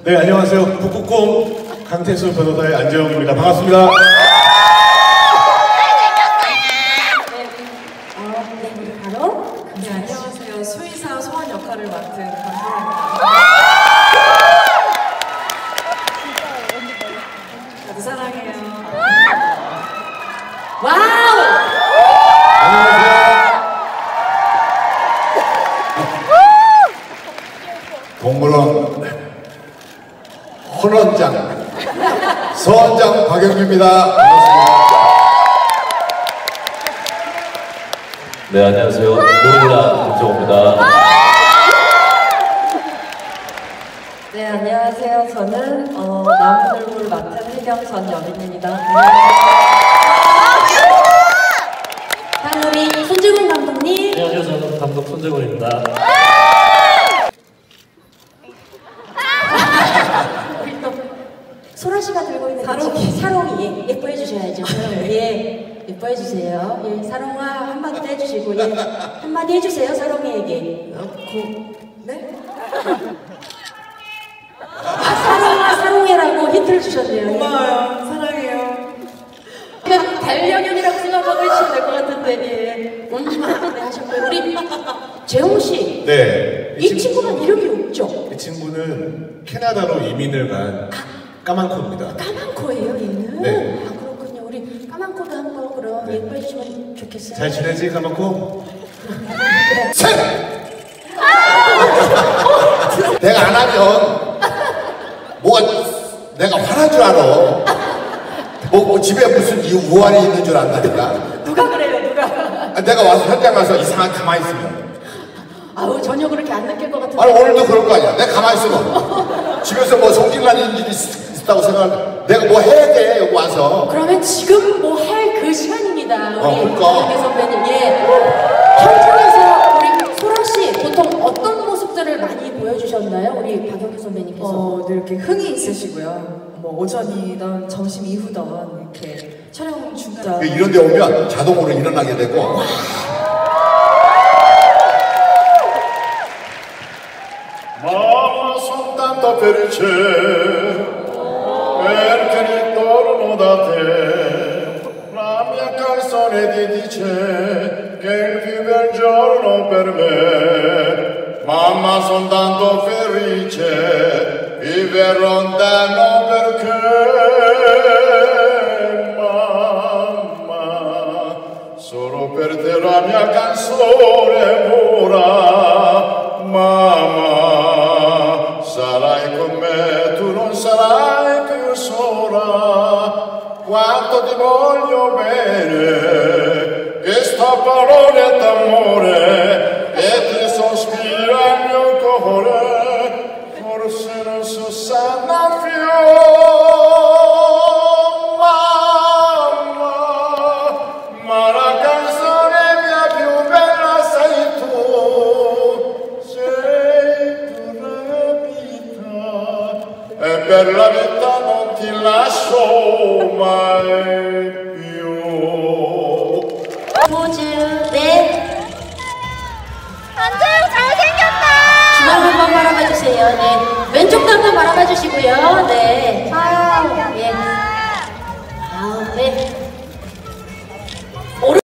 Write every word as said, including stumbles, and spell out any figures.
네, 안녕하세요. 북극곰 강태수 변호사의 안재영입니다. 반갑습니다. 안녕하세요. 수의사 소환 역할을 맡은 강소라입니다. 다들 사랑해요. 와우! 안녕하세요. 동물원 헌원장 서원장 박영규입니다. 반갑습니다. 네, 안녕하세요. 고릴라 김정호입니다. 네, 안녕하세요. 저는 어, 나무늘보를 맡은 혜경선 여빈입니다. 다음 우리 손재곤 감독님. 네, 안녕하세요. 저는 감독 손재곤입니다. 소라 씨가 들고 있는 사롱이, 사롱이 예, 예뻐해 주셔야죠. 예, 예뻐해 주세요. 예, 사롱아 한마디 해주시고 예, 한마디 해주세요. 사롱이에게. 어? 고, 네? 아, 사롱아 사롱해라고 힌트를 주셨네요. 고마워요. 사랑해요. 그냥 반려견이라고 생각하고 해주시면 될 것 같은데 예. 음, 네, 하셨고요. 우리 재홍 씨. 네. 이, 이 친구는 이름이 없죠? 이 친구는 캐나다로 이민을 간 까만 코입니다. 까만 코예요, 얘는? 네. 아, 그렇군요. 우리 까만 코도 한번 그럼 네. 예뻐해 주시면 좋겠어요. 잘 지내지, 까만 코? 셋! 내가 안 하면 뭐가 내가 화난 줄 알아. 뭐, 뭐 집에 무슨 이유 우환이 있는 줄 안다니까. 누가 그래요, 누가? 아, 내가 와서 현장 가서 이상하게 가만히 있으면. 아우, 전혀 그렇게 안 느낄 것 같은데. 아니 오늘도 그럴 거 아니야. 내가 가만히 있으면 집에서 뭐 성질나는 일이 있, 있다고 생각하면 내가 뭐 해야 돼 여기 와서. 그러면 지금 뭐 할 그 시간입니다. 우리 어, 그러니까. 박영규 선배님. 예. 현장에서 우리 소라 씨 보통 어떤 모습들을 많이 보여주셨나요? 우리 박영규 선배님께서. 어, 늘 이렇게 흥이 있으시고요. 뭐 오전이든 점심 이후든 이렇게 촬영 중간. 이런 데 오면 자동으로 일어나게 되고. Mamma son tanto felice perché ritorno da te. La mia canzone ti dice che è il più bel giorno per me. Mamma son tanto felice, viverò lontano perché mamma, solo per te la mia canzone vola. Mamma, sarai con me, tu non sarai più sola. Quanto ti voglio bene, questa parola d'amore e ti sospira il mio cuore, forse non so sana più. Mamma, ma la canzone mia più bella sei tu. E per la vita non ti lascio mai più. 포즈, 네. 안재영 잘생겼다! 주먹 한번 바라봐 주세요. 네. 왼쪽도 한번 바라봐 주시고.